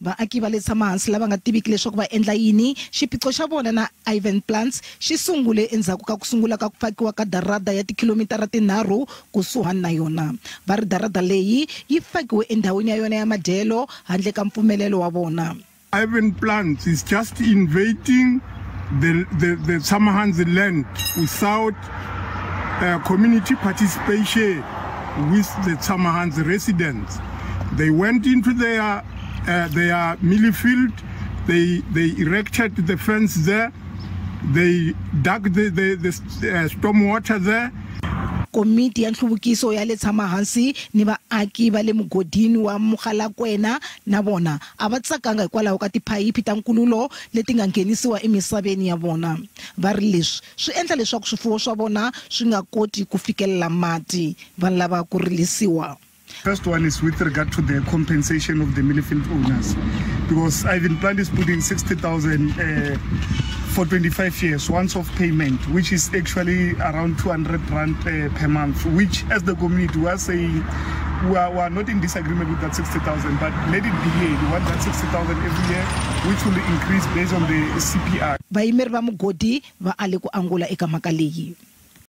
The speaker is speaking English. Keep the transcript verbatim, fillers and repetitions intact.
vaaki va le tshama hansi lava nga tiviki leswaku va endla yini xiphiqo xa vona na Ivan Plants xi sungule endzhaku ka ku sungula ka ku fakiwa ka darada ya tikhilomitara tinharhu kusuhani na yona. Va ri darada leyi yi fakiwe endhawini ya yona ya madyelo handle ka mpfumelelo wa vona. Ivan Plants is just invading the the the Tsamahansi land without uh, community participation with the Tsamahansi residents. They went into their uh, their millie field. They they erected the fence there. They dug the the, the uh, storm water there. Komiti ya nhluvukiso ya le Tsamahansi ni vaaki va le mugodini wa Mokgalakwena na vona a va tsakanga hikwalaho ka tiphayiphi ta nkululo leti nga nghenisiwa emisaveni ya vona. Va ri leswi swi endla leswaku swifuwo swa vona swi nga koti ku fikelela mati va lava ku rilisiwa. First one is with regard to the compensation of the Millifield owners, because Ivan Plant is putting sixty thousand uh, for twenty-five years once of payment, which is actually around two hundred rand uh, per month, which as the community we are saying we are, we are not in disagreement with that sixty thousand, but let it be here. We want that sixty thousand every year, which will increase based on the C P R. Vaimeri va mugodi va ale ku angula eka mhaka leyi.